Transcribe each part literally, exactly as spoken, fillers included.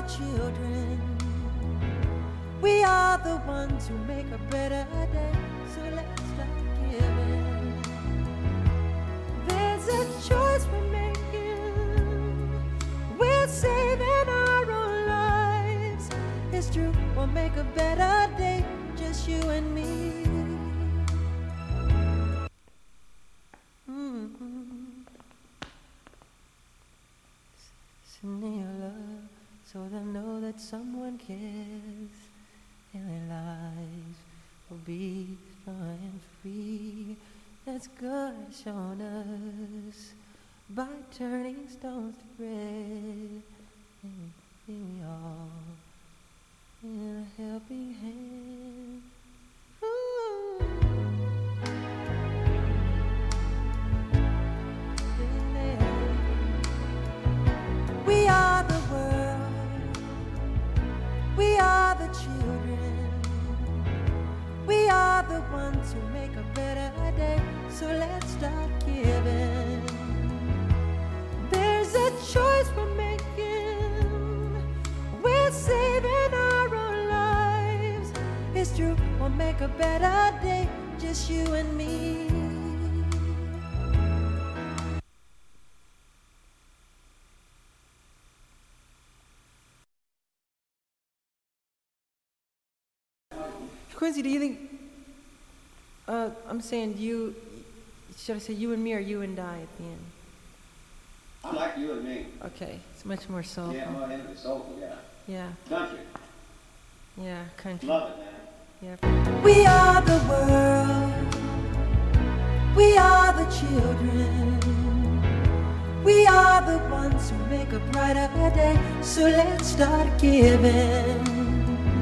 children. We are the ones who make a better day. So let's start giving. There's a choice we're making. We're saving our own lives. It's true, we'll make a better day, just you and me. Mm-hmm. Sending your love so they'll know that someone cares, and their lives will be strong and free. That's God has shown us by turning stones to bread. And we all in a helping hand. Ooh. We are the world. We are the children. We are the ones who make a better day. So let's start giving. There's a choice we're making. We're saving our own lives. It's true, we'll make a better day, just you and me. Quincy, do you think, uh, I'm saying you, should I say you and me or you and I at the end? I like you and me. Okay, it's much more soulful. Yeah, well, it's soulful, yeah. Yeah. Country. Yeah, country. Love it, man. Yeah. We are the world. We are the children. We are the ones who make a brighter day. So let's start giving.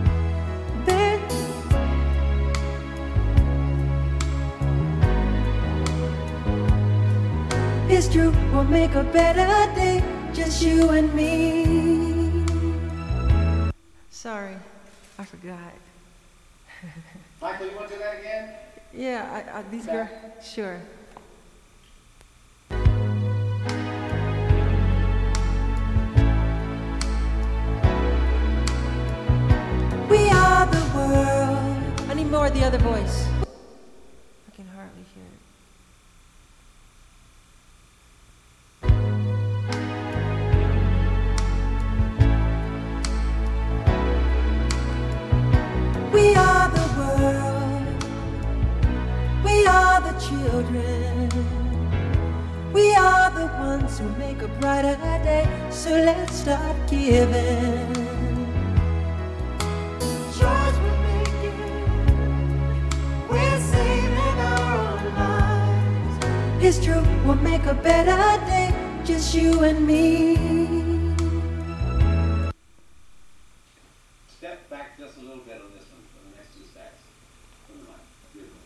It's true, we'll make a better day, just you and me. Sorry, I forgot. Michael, you want to do that again? Yeah, I, I, these girls, sure. We are the world. I need more of the other voice. I can hardly hear it. We are the world. We are the children. We are the ones who make a brighter day. So let's start giving. Choice we're making. We're saving our own lives. It's true, we'll make a better day, just you and me. Step back just a little bit on this one for the next two stacks. From the mic. Beautiful.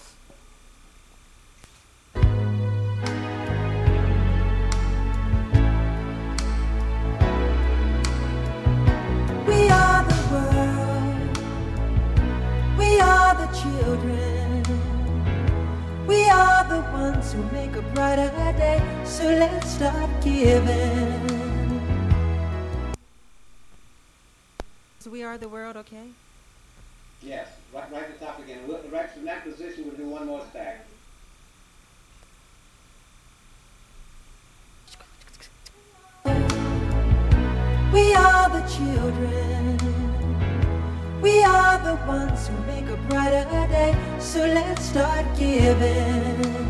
We are the world. We are the children. We are the ones who make a brighter day. So let's start giving. So we are the world, okay? Yes, right, right at the top again. We'll, right from that position, we'll do one more stack. We are the children. We are the ones who make a brighter day. So let's start giving.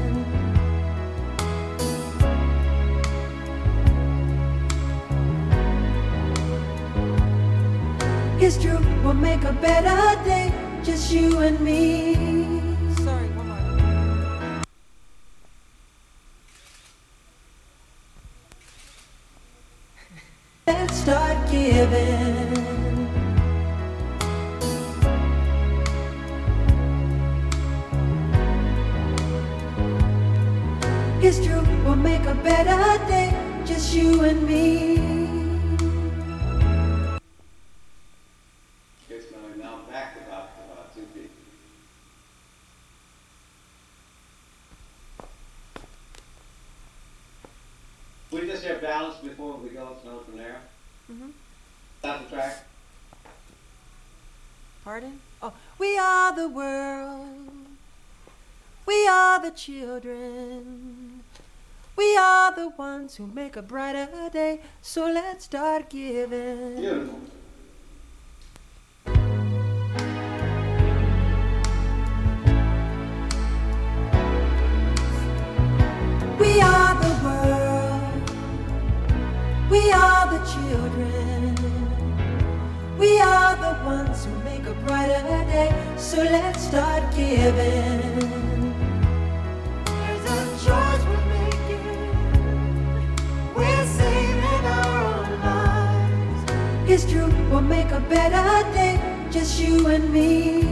It's true, we'll make a better day, just you and me. Sorry, one more. Let's start giving. It's true, we'll make a better day, just you and me. Okay, so now back about, about two feet. We just have balance before we go on from there. Mm-hmm. not the track? Pardon? Oh, we are the world. We are the children. We are the ones who make a brighter day. So let's start giving. Beautiful. We are the world. We are the children. We are the ones who make a brighter day. So let's start giving. There's a choice we're making. We're saving our own lives. It's true, we'll make a better day. Just you and me.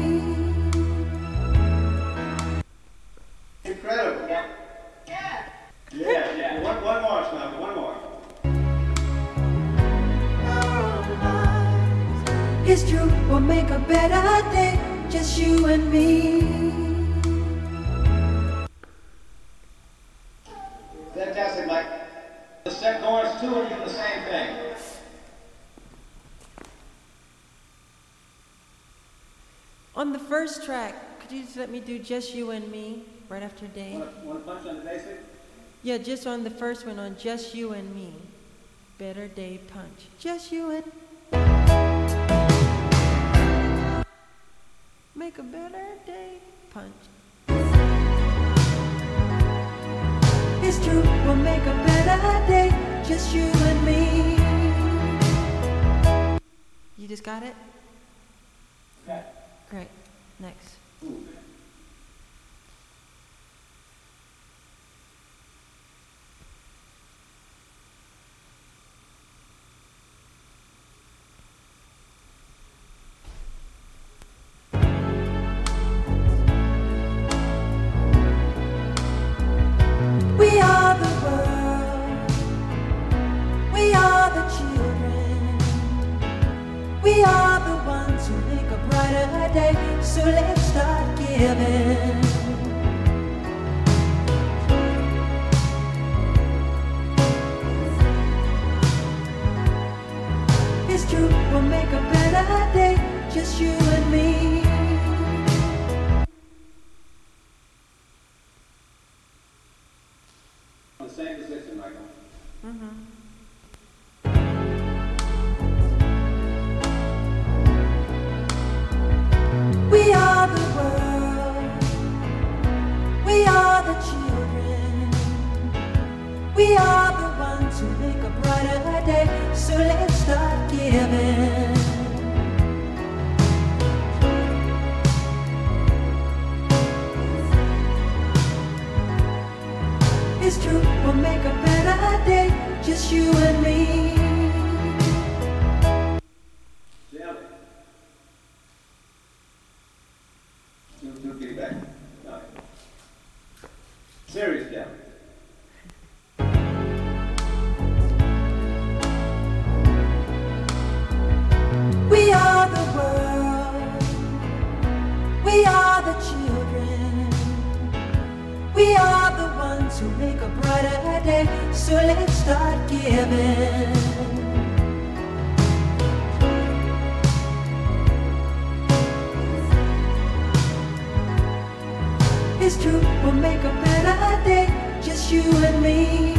Incredible. Yeah. Yeah, yeah. One, one more, Smoker. One more. It's true, we'll make a better day, just you and me. Fantastic, Mike. The set chorus two and do the same thing. On the first track, could you just let me do Just You and Me right after Dave? Want, want to punch on the basic? Yeah, just on the first one, on Just You and Me. Better Day Punch. Just you and make a better day punch. It's true, we'll make a better day, just you and me. You just got it? Okay. Great. Next. Ooh. We are the world. We are the children. We are the ones who make a brighter day. So let's start giving. It's true, we'll make a better day, just you and me. The same position, Michael. Mm-hmm. We are the world. We are the children. We are the ones who make a brighter day. So let's start giving. It's true, we'll make a better day, just you and me. Jelly. Do, do feedback. No. Serious jelly. We are the world. We are the children. We are the ones who make a brighter day. So let's start giving. It's true, we'll make a better day, just you and me.